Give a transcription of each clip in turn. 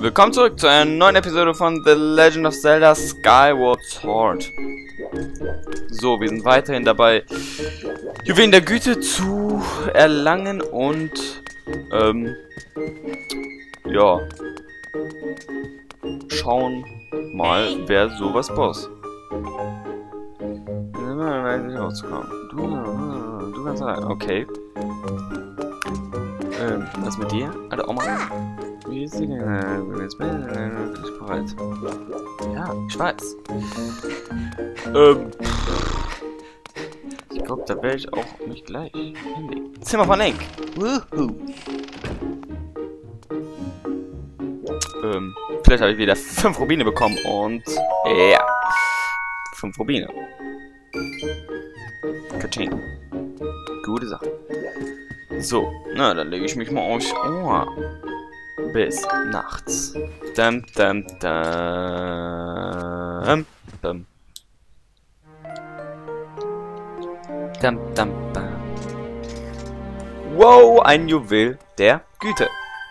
willkommen zurück zu einer neuen Episode von The Legend of Zelda Skyward Sword. So, wir sind weiterhin dabei, Juwelen der Güte zu erlangen und, ja, schauen mal, wer sowas boss. Du kannst rein, okay. Was mit dir? Alter Oma. Wie ist sie denn? Ich bin bereit. Ja, ich weiß. Ich glaube, da werde ich auch mich gleich hinlegen. Zimmer von Link. Woohoo. Vielleicht habe ich wieder 5 Rubine bekommen und ja. 5 Rubine. Katsching. Gute Sache. So, na, dann lege ich mich mal aufs Ohr. Bis nachts. Dum, dum, dum. Dum. Dum, dum, dum. Wow, ein Juwel der Güte.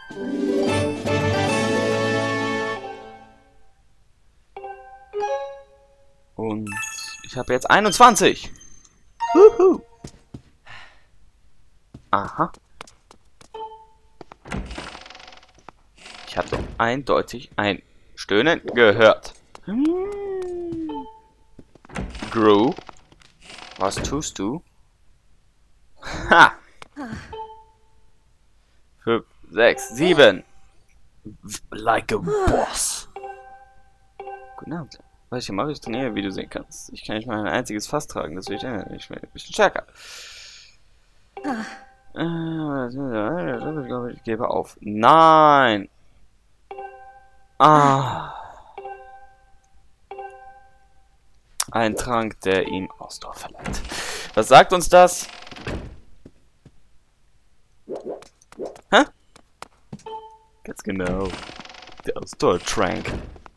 Und ich habe jetzt 21. Wuhu. Aha. Ich habe doch eindeutig ein Stöhnen gehört. Gru, was tust du? Ha! 5, 6, 7. Like a boss. Guten Abend. Was ich hier mache, ich trainiere, wie du sehen kannst. Ich kann nicht mal ein einziges Fass tragen, das will ich ändern. Ich werde ein bisschen stärker. Ich gebe auf. Nein! Ah. Ein Trank, der ihm Ausdauer verleiht. Was sagt uns das? Hä? Ganz genau. Der Ausdauer-Trank.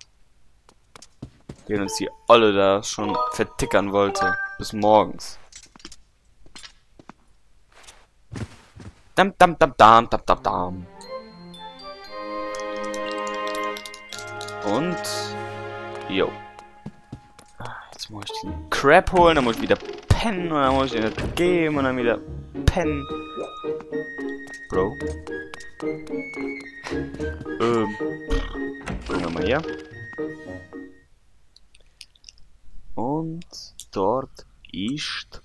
Den uns die Olle da schon vertickern wollte. Bis morgens. Dam, dam, dam, dam, dam, dam, dam. Und... Jo. Jetzt muss ich den Crab holen, dann muss ich wieder pennen und dann muss ich den das geben und dann wieder pennen. Bro. Bringen wir mal hier. Und dort ist...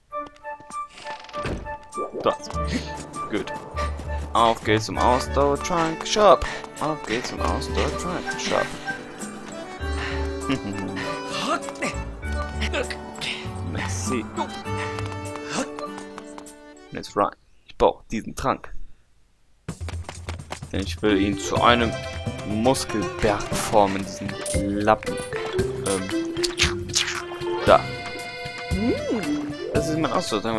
Das. Gut. Auf geht's zum Ausdauer-Trunk Shop. Auf geht's zum Ausdauer-Trunk Shop. Merci. Let's run. Ich brauche diesen Trank. Denn ich will ihn zu einem Muskelberg formen, diesen Lappen. Da. Das ist mein Ausdauer.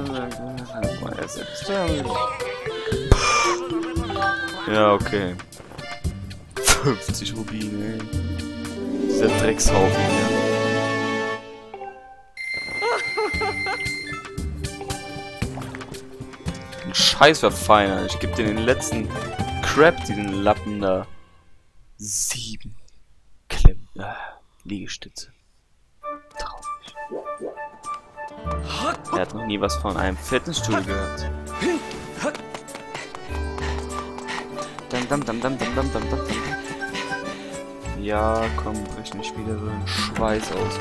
Ja, okay. 50 Rubine, ey. Dieser Dreckshaufen hier. Ein Scheiß verfeinert. Ich gebe dir den letzten Crap, diesen Lappen da. 7 Liegestütze. Traurig. Er hat noch nie was von einem Fitnessstudio gehört. Ja, komm, brich nicht wieder so einen Schweiß aus.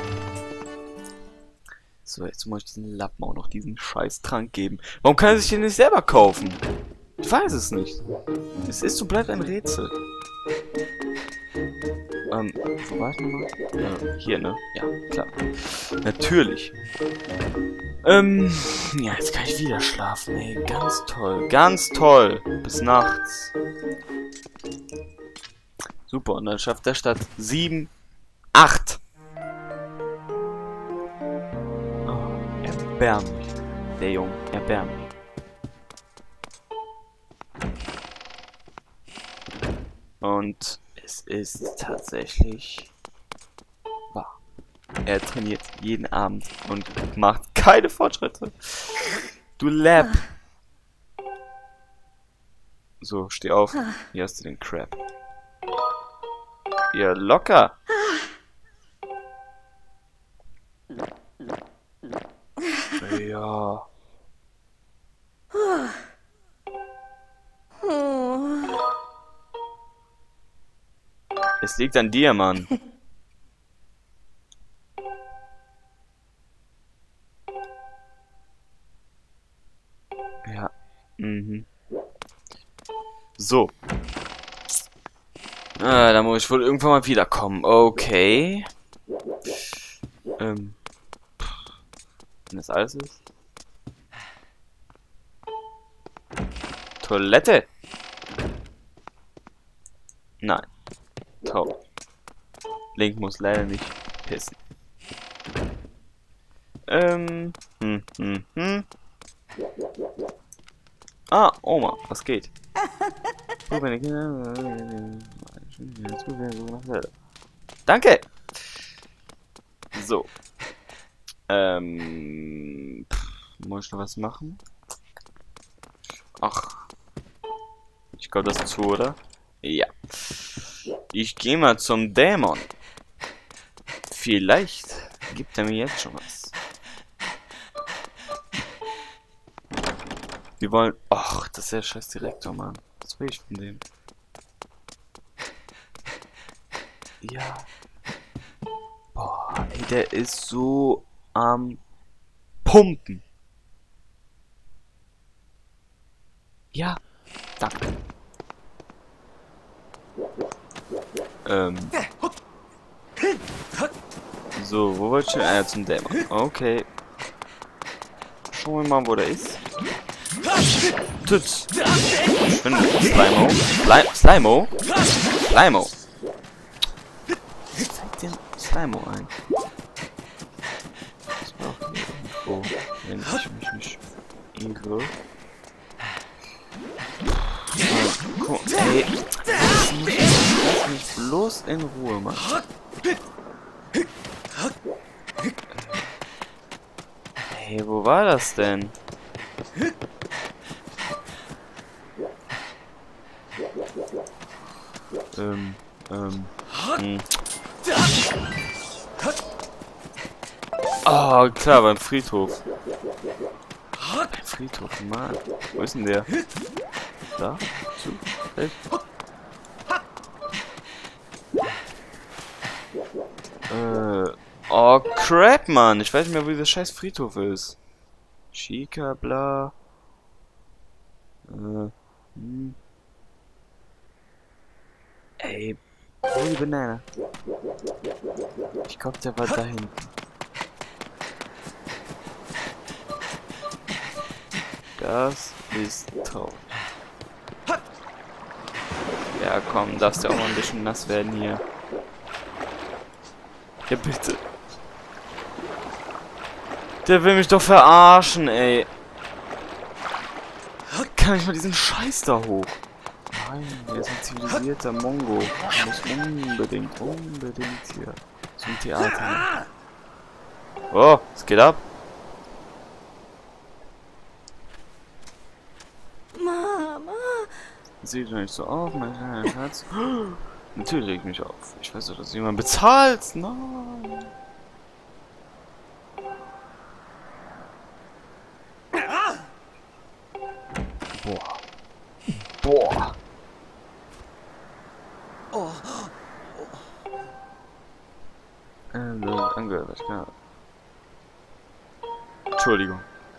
So, jetzt muss ich diesen Lappen auch noch diesen Scheiß-Trank geben. Warum kann er sich den nicht selber kaufen? Ich weiß es nicht. Es ist und bleibt ein Rätsel. Wo war ich nochmal? Hier, ne? Ja, klar. Natürlich. Ja, jetzt kann ich wieder schlafen, ey. Ganz toll. Ganz toll. Bis nachts. Super, und dann schafft der Stadt 7, 8. Oh, erbärmlich. Der Junge, erbärmlich. Und es ist tatsächlich wahr. Er trainiert jeden Abend und macht keine Fortschritte. Du Lab. So, steh auf. Hier hast du den Crab. Ja, locker. Ja. Es liegt an dir, Mann. Ja. Mhm. So. Ah, da muss ich wohl irgendwann mal wiederkommen. Okay. Wenn das alles ist. Toilette. Nein. Top. Link muss leider nicht pissen. Ah, Oma, was geht? Danke! So. Muss ich noch was machen? Ach. Ich glaube, das ist zu, oder? Ja. Ich gehe mal zum Dämon. Vielleicht gibt er mir jetzt schon was. Wir wollen... Ach, das ist der scheiß Direktor, Mann. Was will ich von dem? Ja. Boah, ey, der ist so am Pumpen. Ja, danke. So, wo wollte ich denn? Ah, ja, zum Dämon. Okay. Schauen wir mal, wo der ist. Tütz. Verschwinde. Slimo. Slimo? Slimo. Zeig den Slimo ein. Das war auch hier irgendwo, wenn ich mich irre. Guck, ey. Lass mich bloß in Ruhe machen. Hey, wo war das denn? Oh, klar, beim Friedhof. Beim Friedhof, Mann. Wo ist denn der? Da? Zu? Echt? Oh, crap, Mann. Ich weiß nicht mehr, wo dieser scheiß Friedhof ist. Chica, bla. Ey, holy Banana. Ich glaube, der war da hinten. Das ist traurig. Ja, komm, darfst ja auch mal ein bisschen nass werden hier. Ja, bitte. Der will mich doch verarschen, ey. Kann ich mal diesen Scheiß da hoch? Nein, der ist ein zivilisierter Mongo. Ich muss unbedingt hier zum Theater. Oh, es geht ab. Mama. Sieht doch nicht so auf, mein kleiner Schatz. Natürlich reg ich mich auf. Ich weiß doch, dass jemand bezahlt. Nein. Boah. Boah. Oh. Angehört, was kann. Entschuldigung.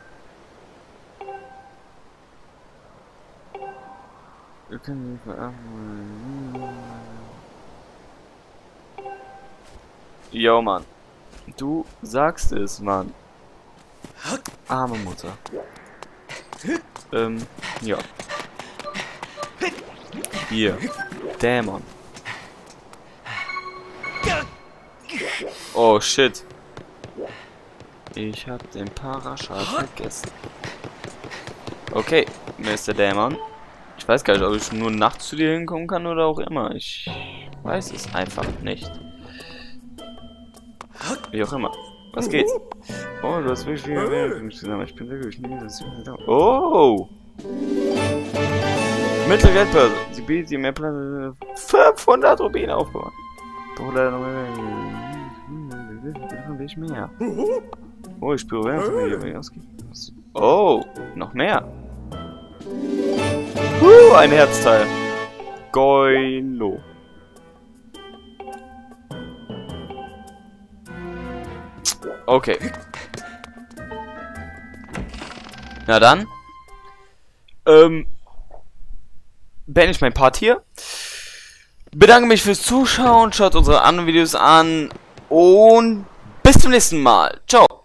Wir können nicht verarschen. Jo, Mann. Du sagst es, Mann. Arme Mutter. Ja. Hier. Dämon. Oh, shit. Ich hab den Paraschal vergessen. Okay, Mr. Dämon. Ich weiß gar nicht, ob ich nur nachts zu dir hinkommen kann oder auch immer. Ich weiß es einfach nicht. Wie auch immer. Was geht's? Oh, du hast wirklich viel mehr für mich zusammen. Ich bin wirklich nie, dass ich da. Oh! Mittelwertbörse. Sie bietet dir mehr Platz. 500 Rubine aufbewahren. Doch leider noch mehr. Will ich mehr. Oh, ich spüre Wärme. Oh, noch mehr. Ein Herzteil. Goilo. Okay. Na dann. Beende ich mein Part hier. Bedanke mich fürs Zuschauen. Schaut unsere anderen Videos an. Und bis zum nächsten Mal. Ciao.